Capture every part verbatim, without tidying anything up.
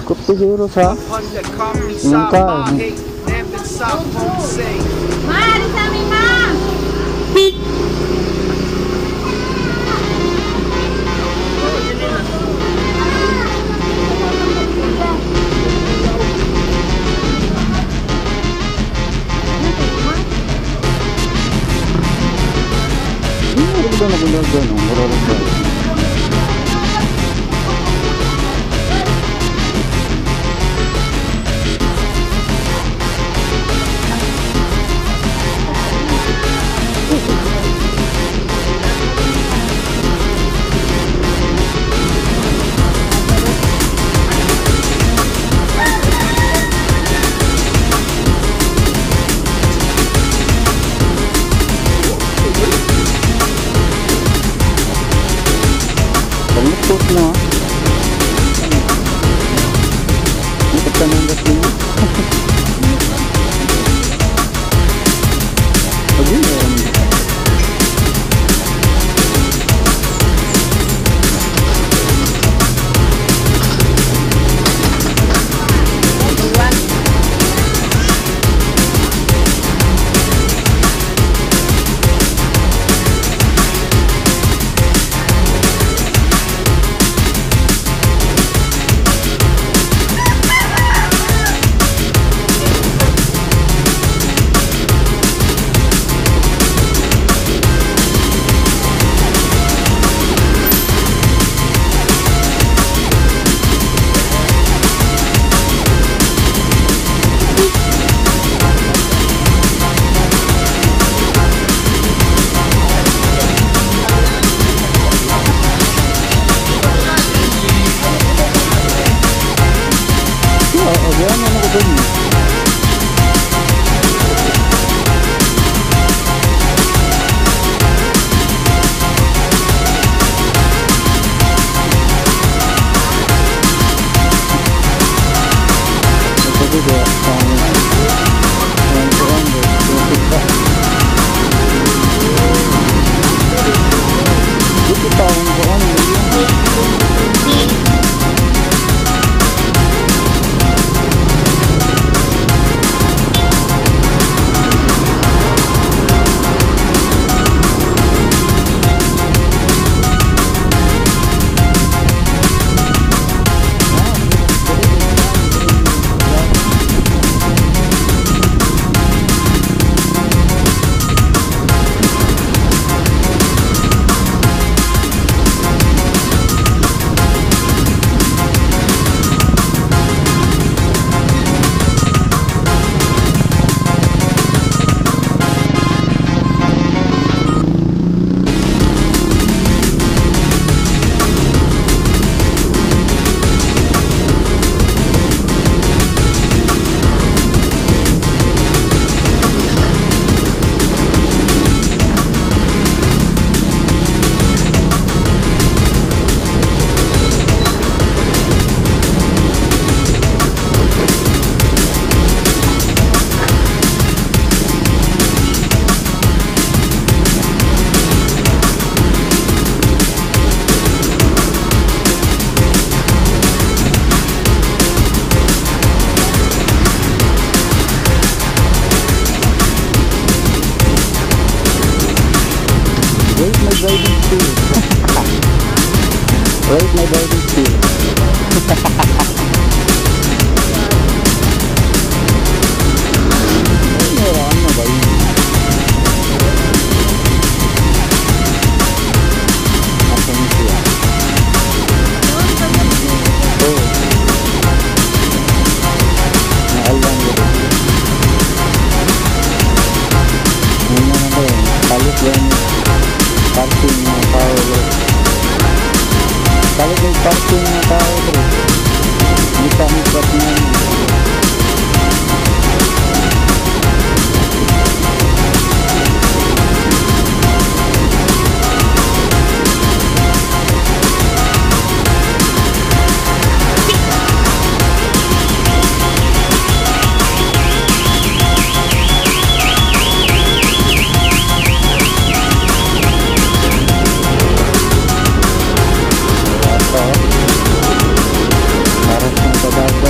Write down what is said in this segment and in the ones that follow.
Ikot ko siguro sa Papunta, Company yung sa car. bahay, namin sa Ponce. Ma, ano sa amin, ma? Hindi ko ba nagulag doon? Mararang ba? Paglutot mo ha. Ikot ka ng gas nyo. Pag yun meron. Ayan, ano ko doon? Ito dito, ang ang surrounded, yung kita. Dito pa ang surrounded. Rate my driving skill. Rate my driving skill. Meron na ba yun? Ako nyo siya. Oo. Naalang yun. Ngayon na na ba yun? Palit lang yun. Parking na tao bro. Kalau may parking na tao bro, hindi pa mikat na yun. Para sa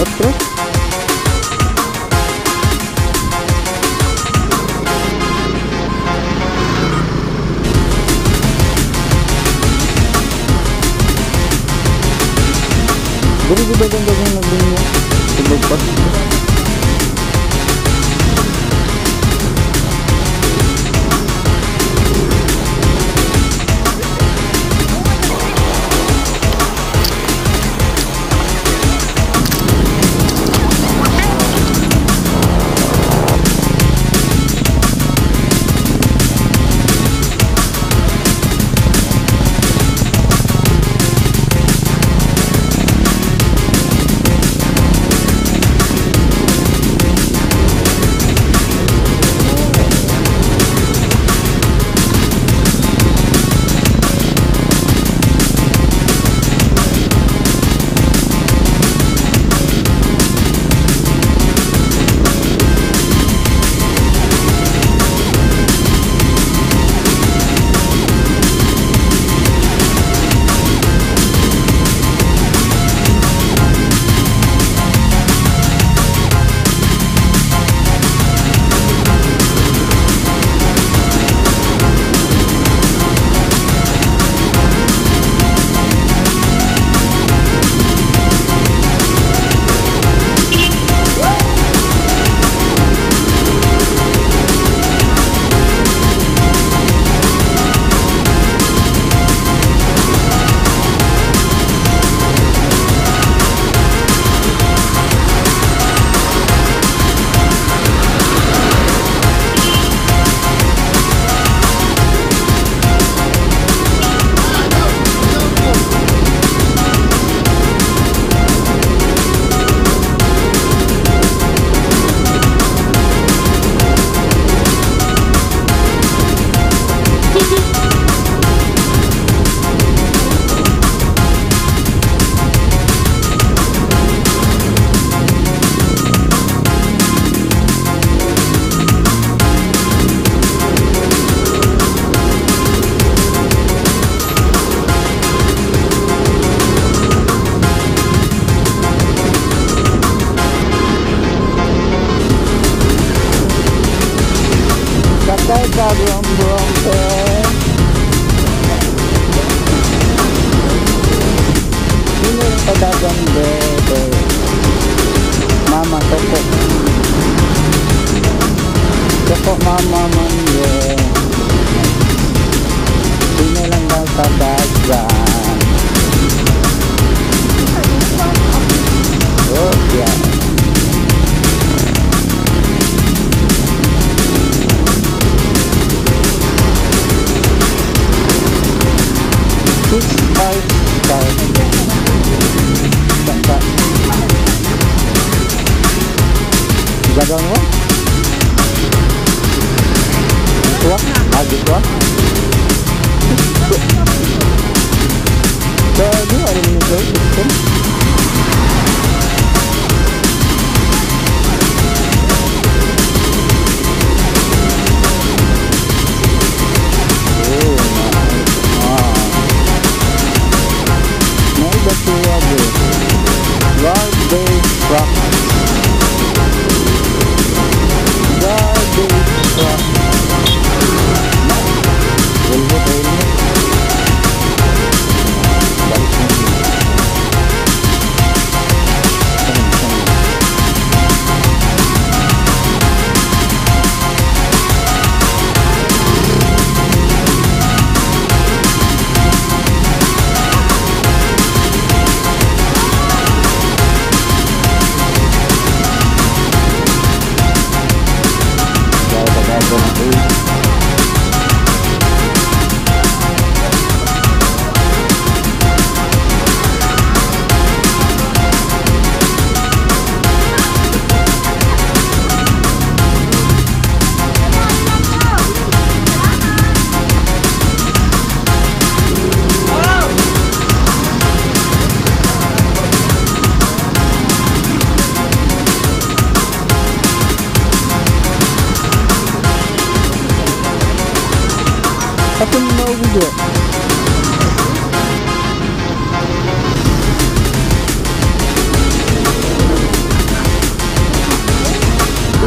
Terus jadi di bagian-bagian negerinya sebab ka buang-buang teh. Ini pedagang bebe. Mama toko. Toko mama manje. Ini lang daw pedagang. Oh ya. Six five five. Tak tak. Jaga mo? Tua? Agi tua? Jadi hari ini tu, kan? Aku mau juga.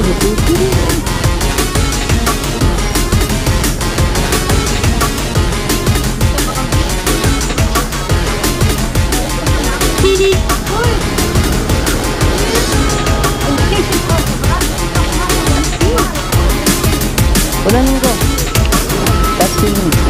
Ulan ko. Kasi